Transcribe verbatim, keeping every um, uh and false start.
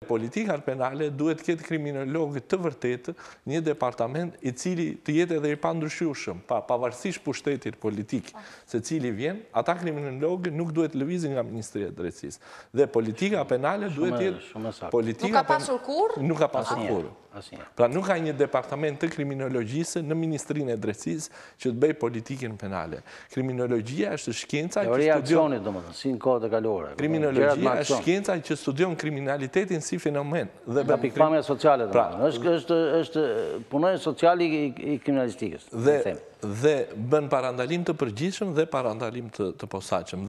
Politika penale duhet të ketë kriminologë të vërtetë, një departament i cili të jetë edhe i pandryshueshëm, pa pavarësisht pushtetit politik, se cili vjen, ata kriminologë nuk duhet lëvizin nga Ministria e Drejtësisë. Dhe politika penale duhet të jetë politika. Nuk ka pasur kurrë? Nuk ka pasur kurrë. Pra nuk ka një departament të kriminologjisë në Ministrinë e Drejtësisë që të bëjë politikën penale. Kriminologjia është shkenca që studion, domethënë, si në kohët e kaluara. Kriminologjia është shkenca që studion kriminalitetin si fenomen. Nga pikpamja sociale, domethënë, është punojë sociali i kriminalistikës. Dhe bën parandalim të përgjithshëm dhe parandalim të posaçëm.